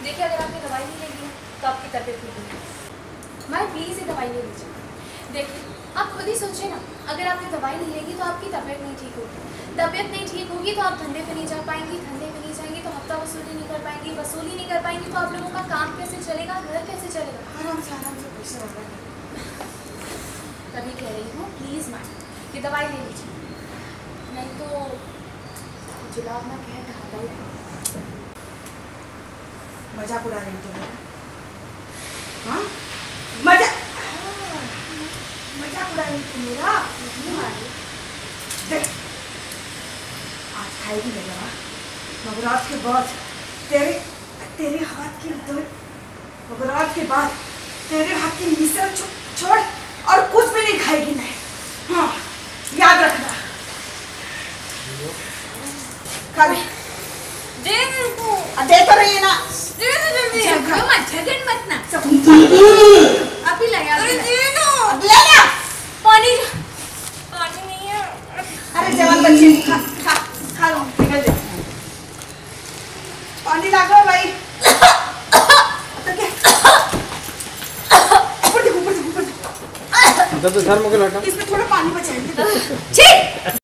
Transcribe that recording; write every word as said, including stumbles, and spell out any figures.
देखिए अगर आपने दवाई नहीं लेगी तो आपकी तबीयत नहीं होगी। मैं प्लीज़ ये दवाई ले लीजिए। देखिए आप खुद ही सोचिए ना, अगर आपने दवाई नहीं लेगी तो आपकी तबीयत नहीं ठीक होगी, तबीयत नहीं ठीक होगी तो आप धंधे पे नहीं जा पाएंगी, धंधे पे नहीं जाएंगी तो हफ्ता वसूली नहीं कर पाएंगी, वसूली नहीं कर पाएंगी तो आप लोगों का काम कैसे चलेगा, घर कैसे चलेगा। आराम से आराम से पैसे आ रहा है। तभी कह रही हूँ प्लीज़ मैम ये दवाई ले लीजिए, नहीं तो जुलाब ना कह ढाता ही रहेगा। मजाक उड़ा रही तुम? हाँ मजा मजाक उड़ा रही तुम मेरा? देख आज खाएगी मेरा, मगर आज के बाद तेरे तेरे हाथ की दो, मगर आज के बाद तेरे हाथ की मिसल छो, छोड़ और कुछ भी नहीं खाएगी मैं। हाँ याद रखना। खा ले। दे मेरे को। दे तो रही है ना। दे दो जल्दी। मत झगड़ मत ना। अभी लगा। अरे दे दो। ले ना। पानी पानी नहीं है। अरे जवान बच्चे खा खा खा लो निकल जा। पानी लागो भाई। तो क्या? ऊपर देखो ऊपर देखो ऊपर देखो। तो सर मुझे लौटा। इसमें थोड़ा पानी बचाएंगे। ठीक।